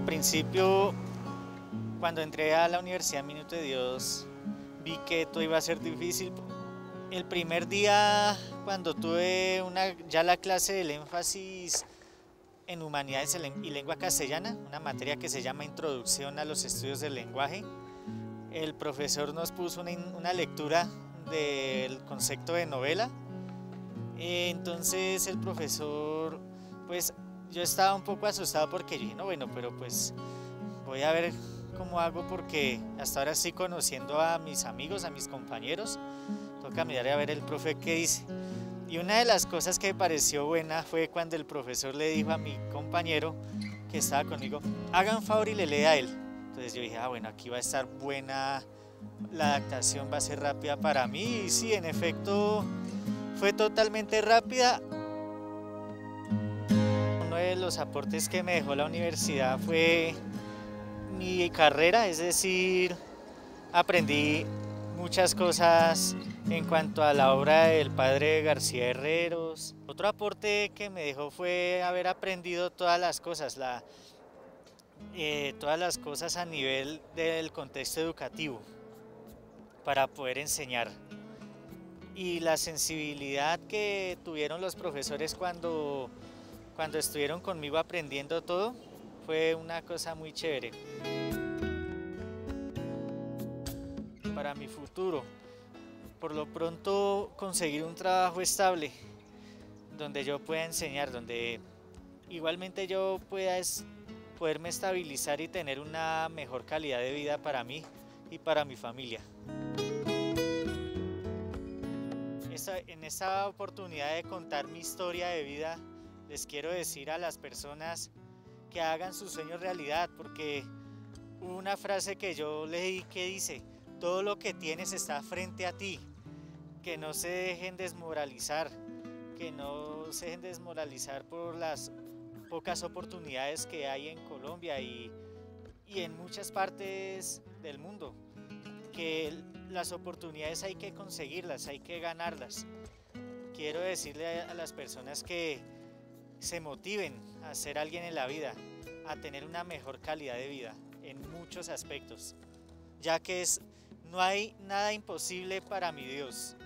principio, cuando entré a la Universidad Minuto de Dios, vi que todo iba a ser difícil. El primer día, cuando tuve ya la clase del énfasis en Humanidades y Lengua Castellana, una materia que se llama Introducción a los Estudios del Lenguaje, el profesor nos puso una lectura del concepto de novela. Entonces el profesor, pues yo estaba un poco asustado porque yo dije, no, bueno, pero pues voy a ver cómo hago porque hasta ahora estoy conociendo a mis amigos, a mis compañeros, toca mirar a ver el profe qué dice. Y una de las cosas que me pareció buena fue cuando el profesor le dijo a mi compañero que estaba conmigo, hagan favor y le lea a él. Entonces yo dije, bueno, aquí va a estar buena, la adaptación va a ser rápida para mí. Y sí, en efecto, fue totalmente rápida. Uno de los aportes que me dejó la universidad fue mi carrera, es decir, aprendí muchas cosas en cuanto a la obra del padre García Herreros. Otro aporte que me dejó fue haber aprendido todas las cosas a nivel del contexto educativo para poder enseñar. Y la sensibilidad que tuvieron los profesores cuando estuvieron conmigo aprendiendo todo fue una cosa muy chévere. Para mi futuro, por lo pronto conseguir un trabajo estable donde yo pueda enseñar, donde igualmente yo pueda poderme estabilizar y tener una mejor calidad de vida para mí y para mi familia. En esta oportunidad de contar mi historia de vida, les quiero decir a las personas que hagan sus sueños realidad, porque hubo una frase que yo leí que dice, todo lo que tienes está frente a ti, que no se dejen desmoralizar, por las pocas oportunidades que hay en Colombia y en muchas partes del mundo, que las oportunidades hay que conseguirlas, hay que ganarlas. Quiero decirle a las personas que se motiven a ser alguien en la vida, a tener una mejor calidad de vida en muchos aspectos, ya que no hay nada imposible para mi Dios.